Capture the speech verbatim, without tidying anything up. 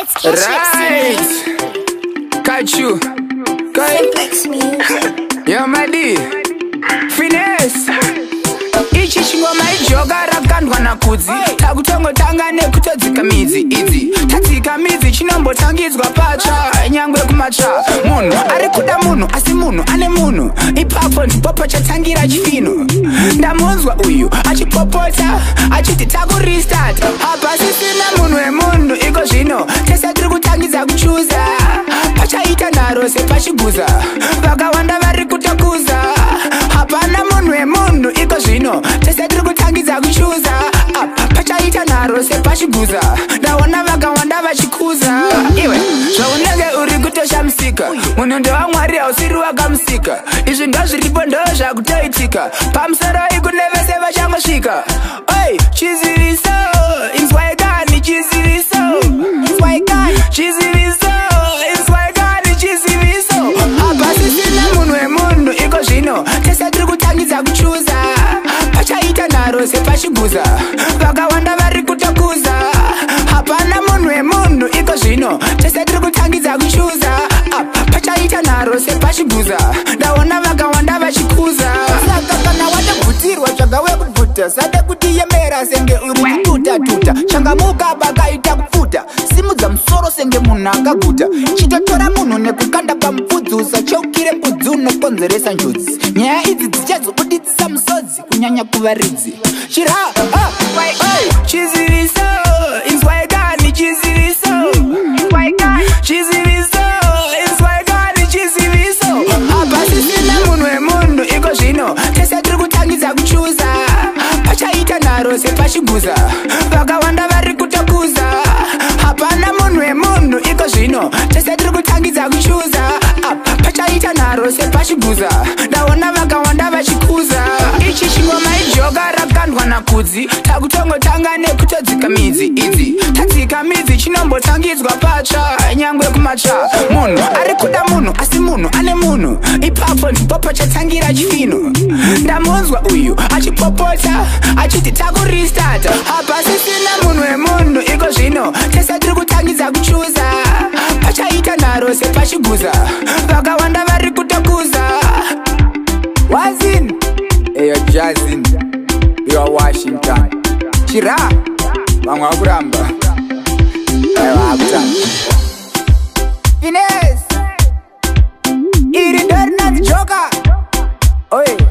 Right. Catch you. Simplex music. Yo, my D. Finesse. Ichi chingoma ijoga rakandwa nakudzi. Takutongo tanga nekutodzika midzi idzi. Tadzika midzi chinombotangidzwa pacha nyangwe kumacha. Munhu ari kuda munhu asi munhu ane munhu. Ipapo ndipo pachatangira chifino. Ndamunzwa uyu achipopota achiti takurestart. Apa sisina munhu wemunhu iko zvino. Tese tiri kutangidza kuchuza. Pachaita nharo sepachiguza. Vakawanda vari kutokuza. Hapana munhu wemunhu iko zvino. Tese tiri kutangidza kuchuza. Pachaita nharo sepachiguza. Ndaona vakawanda vachikuza. Iwe zvaunenge uri kutoshamsika. Munhu ndewamwari hausiri wakamusika. Izvi ndozviripo ndozvakutoitika. Pamusoro ikunevese vachangosvika. Oi chiziviso inzwaikani chiziviso inzwaikani chiziviso inzwaikani chiziviso. Apa sisina munhu wemunhu iko zvino. Tese tiri kutangidza kuchuza. Pachaita nharo sepachiguza. Vakawanda vari kutokuza. Hapana munhu wemunhu iko zvino. Tese tiri kutangidza kuchuza. Pachaita nharo sepachiguza. Ndaona vakawanda vachikuza. Saka kana wadabvutirwa tsvaga wekubvuta. Sade kutiyemera senge uri kututa tuta. Changamuka bakaita kupfuta. Simudza musoro senge munhu akaguta. Chitotora munhu nekukanda pamupfudzi. Usachaukire mbudzi unokonzeresa njodzi. Nyaya idzi dzichazobuditsisa musodzi kunyanya kuvaridzi. Chira chiziviso inzwaikani chiziviso chiziviso inzwaikani chiziviso. Apa sisina munhu wemunhu iko zvino. Tese tiri kutangidza kuchuza. Pachaita nharo sepachiguza. Vakawanda vari kutokuza. Hapana munhu wemunhu iko zvino. Tese tiri kutangidza kuchuza. Pachaita nharo sepachiguza. Ndaona vakawanda vachikuza. Ichi chingoma ijoga rakandwa nakudzi. Takutongo tanga nekutodzika midzi idzi. Tadzika midzi chinombotangidzwa pacha nyangwe kumacha. Munhu ari kuda munhu asi munhu ane munhu. Ipapo ndipo pachatangira chifino. Ndamunzwa uyu achipopota achiti takurestart. Apa sisina munhu wemunhu iko zvino. Tese tiri kutangidza kuchuza. Pachaita nharo sepachiguza. Vakawanda vari kutokuza. Wazin eyo Jazin yo Washington. Chira vamwe vakuramba aiwa vakutanga. Finesse iri ndori nadzijoka. Oye